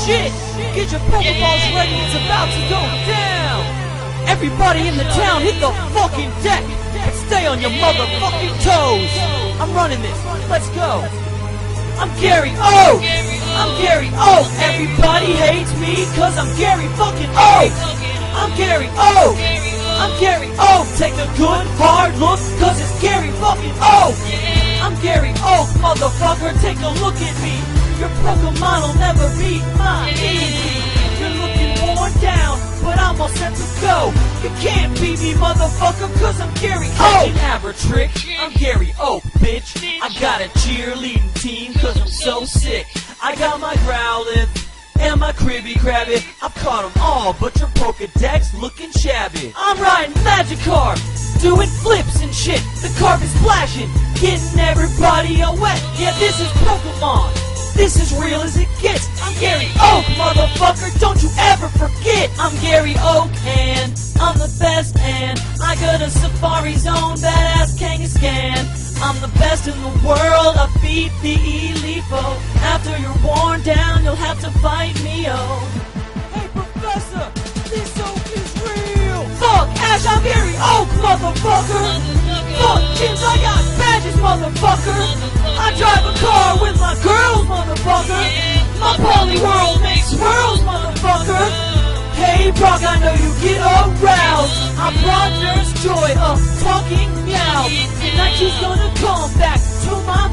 shit! Get your Pokeballs ready, it's about to go down! Everybody in the town, hit the fucking deck! And stay on your motherfucking toes! I'm running this, let's go! I'm Gary O! I'm Gary O! Everybody hates me cause I'm Gary fucking O! I'm Gary O! I'm Gary O! Take a good hard look cause it's Gary fucking O! I'm Gary O! Motherfucker, take a look at me! Your Pokemon will never beat my Eevee! You're looking worn down, but I'm all set to go! You can't beat me, motherfucker, cause I'm Gary O! Abertrick, I'm Gary O, bitch! I got a cheerleading team cause I'm so sick! I got my Growlithe and my Kribby Krabbit. I've caught them all, but your Pokedex looking shabby. I'm riding Magikarp, doing flips and shit. The carpet's splashing, getting everybody all wet. Yeah, this is Pokemon. This is real as it gets. I'm Gary Oak, motherfucker, don't you ever forget. I'm Gary Oak and I'm the best, and I got a Safari Zone, badass Kangaskhan. I'm the best in the world, I beat the elite foe. After you're worn down, you'll have to fight me, oh. Hey Professor, this Oak is real. Fuck Ash, I'm Gary Oak, motherfucker. Fuck gyms, I got badges, motherfucker. I drive a car with my girls, motherfucker. My poly world makes swirls, motherfucker. Hey Brock, I know you get aroused. I brought Nurse Joy a talking meow. Tonight she's gonna come back to my